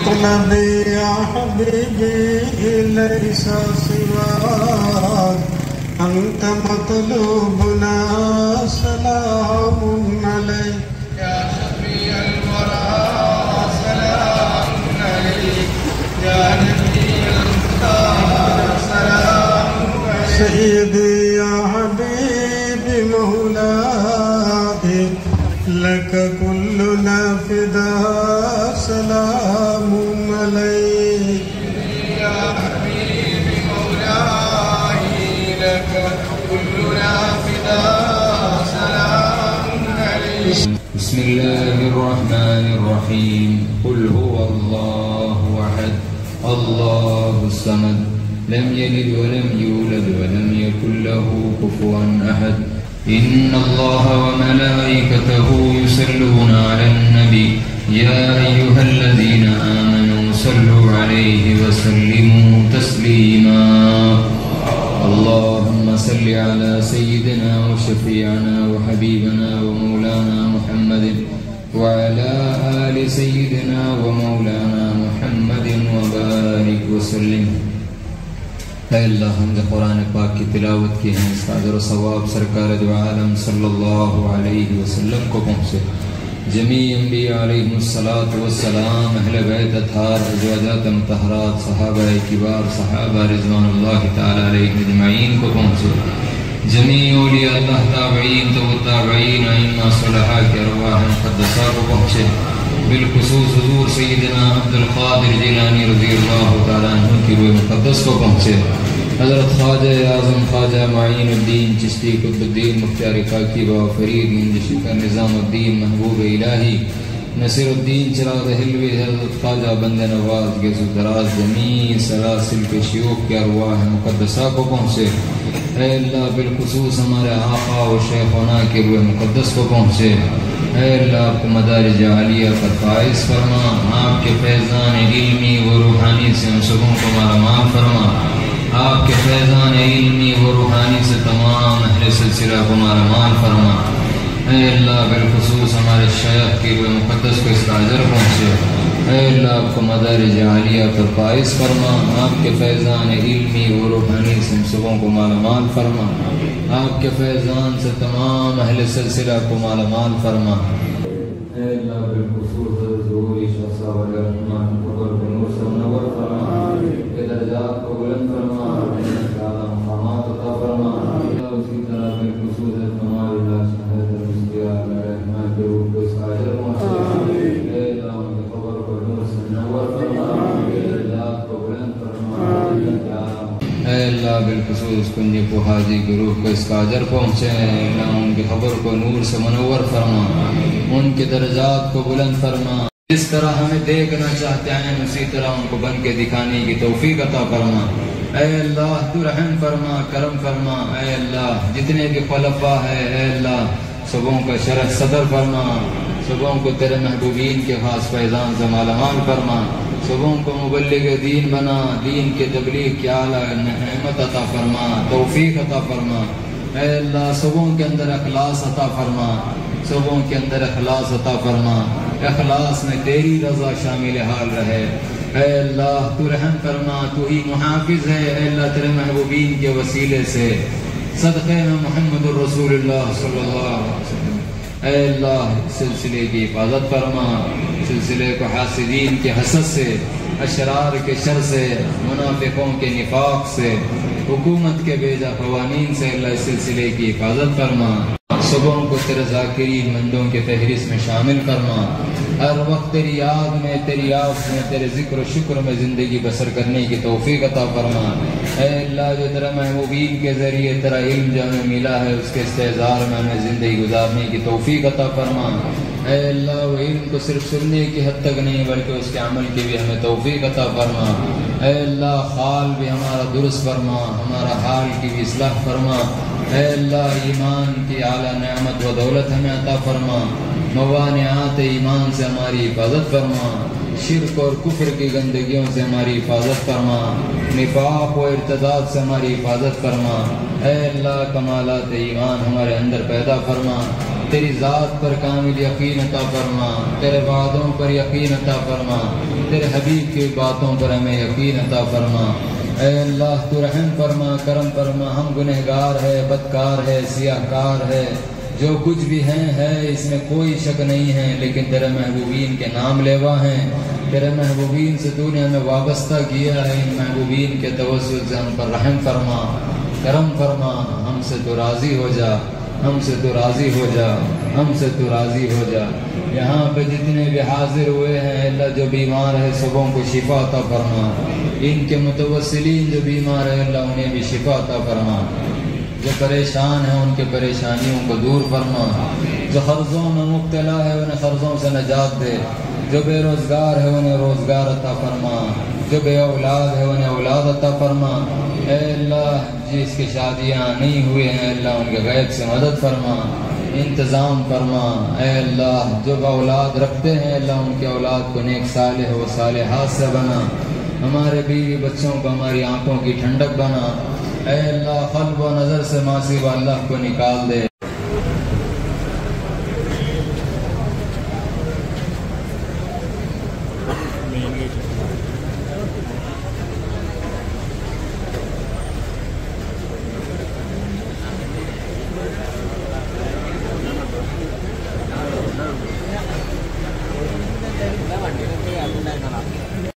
مطلبي يا حبيبي ليس سواك، أنت مطلوبنا سلام عليك يا شفيع الورى سلام عليك، يا نبي المختار سلام عليك. سيدي يا حبيبي مولاي لك كلنا فداء سلام عليك. يا حبيبي مولاي لك كلنا فداء سلام عليك. بسم الله الرحمن الرحيم. قل هو الله أحد الله الصمد لم يلد ولم يولد ولم يكن له كفوا أحد. إن الله وملائكته يصلون على النبي يا أيها الذين آمنوا صلوا عليه وسلموا تسليما. اللهم صل على سيدنا وشفيعنا وحبيبنا ومولانا محمد وعلى آل سيدنا ومولانا محمد وبارك وسلم. اے اللہ حمد قرآن پاک کی تلاوت کی ہیں، اس کا اجر و ثواب سرکار دو عالم صلی اللہ علیہ وسلم کو پہنچے. جمیع انبیاء علیہم السلام، اہل بیت اطہار، ازواجات مطہرات، صحابہ کبار، صحابہ رضوان اللہ تعالی علیہم اجمعین کو پہنچے. جمیع اولیاء اللہ تابعین تو تابعین ائمہ صلحاء کی ارواح مقدسہ کو پہنچے. بالخصوص حضور سیدنا عبد القادر جیلانی رضی اللہ تعالیٰ عنہ کی روح مقدس کو پہنچے. حضرت خواجہ اعظم خواجہ معین الدین چشتی قطب الدین مختار کاکی بابا فرید ہند شکر نظام الدین محبوب الہی نصیر الدین چراغ حلوی حضرت خواجہ بند نواز گیسو دراز جمیع سلاسل کے شیوخ کے ارواح مقدسہ کو پہنچے. اے اللہ بالخصوص ہمارے آقا و شیخونا کی روح مقدس کو پہنچے. اے اللہ آپ کو مدارج عالیہ پر فائز فرما، آپ کے فیضان علمی و روحانی سے ہم سبوں کو مالا مال فرما. آپ کے فیضان علمی و روحانی سے تمام اہل سلسلہ کو مالا مال فرما. اے اللہ بالخصوص ہمارے شیخ کی روح مقدس کو اس کا اجر پہنچے. اے اللہ آپ کو مدارج عالیہ پر فائز فرما، آپ کے فیضان علمی و روحانی سے ہم سبوں کو مالا مال فرما. آپ کے فیضان سے تمام اہل سلسلہ کو مالا مال فرما. اے اللہ بالخصوص ظہوری شاہ صاحب علیہ الرحمن قبر کو نور سے منور فرما، کے درجات کو بلند فرما، اعلیٰ مقامات عطا فرما. اسی طرح بالخصوص تمام اللہ شہد المسکیہ علیہ الرحمن کے روح کو اس کا اجر پہنچے. اے اللہ ان کے قبر کو نور سے منور فرما، کے درجات کو بلند فرما. اے اللہ بالخصوص کنجی کو حاجی کی روح کو اس کا اجر پہنچے. اللہ ان کی خبر کو نور سے منور فرما، ان کے درجات کو بلند فرما. جس طرح ہمیں دیکھنا چاہتے ہیں اسی طرح ان کو بن کے دکھانے کی توفیق عطا فرما. اے اللہ تو رحم فرما، کرم فرما. اے اللہ جتنے بھی خلفاء ہے اے اللہ سبوں کا شرح صدر فرما، سبوں کو تیرے محبوبین کے خاص فیضان سے مالا مال فرما. سبوں کو مبلغ دین بنا، دین کے تبلیغ کی اعلیٰ نعمت عطا فرما، توفیق عطا فرما. اے اللہ سبوں کے اندر اخلاص عطا فرما، سبوں کے اندر اخلاص عطا فرما. اخلاص میں تیری رضا شامل حال رہے. اے اللہ تو رحم فرما، تو ہی محافظ ہے. اے اللہ تیرے محبوبین کے وسیلے سے صدقے میں محمد الرسول اللہ صلی اللہ علیہ وسلم اے اللہ سلسلے کی حفاظت فرما. سلسلے کو حاسدین کے حسد سے، اشرار کے شر سے، منافقوں کے نفاق سے، حکومت کے بیجا قوانین سے اللہ اس سلسلے کی حفاظت فرما. صبحوں کو تیرے ذاکرین مندوں کے فہرست میں شامل فرما. ہر وقت تیری یاد میں، تیری یاد میں، تیرے ذکر و شکر میں زندگی بسر کرنے کی توفیق عطا فرما. اے اللہ جو تیرا محبوبین کے ذریعے تیرا علم جو ہمیں ملا ہے اس کے استحضار میں ہمیں زندگی گزارنے کی توفیق عطا فرما. اے اللہ وہ علم کو صرف سننے کی حد تک نہیں بلکہ اس کے عمل کی بھی ہمیں توفیق عطا فرما. اے اللہ حال بھی ہمارا درست فرما، ہمارا حال کی بھی اصلاح فرما. اے اللہ ایمان کی اعلیٰ نعمت و دولت ہمیں عطا فرما. موانعات ایمان سے ہماری حفاظت فرما. شرک اور کفر کی گندگیوں سے ہماری حفاظت فرما. نفاق و ارتداد سے ہماری حفاظت فرما. اے اللہ کمالات ایمان ہمارے اندر پیدا فرما. تیری ذات پر کامل یقین عطا فرما. تیرے وعدوں پر یقین عطا فرما. تیرے حبیب کی باتوں پر ہمیں یقین عطا فرما۔ اے اللہ تو رحم فرما، کرم فرما، ہم گنہگار ہے، بدکار ہے، سیاہ کار ہے، جو کچھ بھی ہے اس میں کوئی شک نہیں ہے، لیکن تیرے محبوبین کے نام لیوا ہیں، تیرے محبوبین سے تو نے ہمیں وابستہ کیا ہے، ان محبوبین کے توسل سے ہم پر رحم فرما، کرم فرما، ہم سے تو راضی ہو جا، ہم سے تو راضی ہو جا، ہم سے تو راضی ہو جا۔ یہاں پہ جتنے بھی حاضر ہوئے ہیں اللہ جو بیمار ہے سبوں کو شفا عطا فرما، ان کے متوسلین جو بیمار ہے اللہ انہیں بھی شفا عطا فرما، جو پریشان ہیں ان کے پریشانیوں کو دور فرما، جو قرضوں میں مبتلا ہے انہیں قرضوں سے نجات دے، جو بے روزگار ہے انہیں روزگار عطا فرما، جو بے اولاد ہے انہیں اولاد عطا فرما۔ اے اللہ جس کی شادیاں نہیں ہوئے ہیں اللہ ان کے غیب سے مدد فرما، انتظام فرما۔ اے اللہ جو اولاد رکھتے ہیں اللہ ان کے اولاد کو نیک صالح و صالحات سے بنا، ہمارے بیوی بچوں کو ہماری آنکھوں کی ٹھنڈک بنا۔ اے اللہ قلب و نظر سے معصیہ اللہ کو نکال دے۔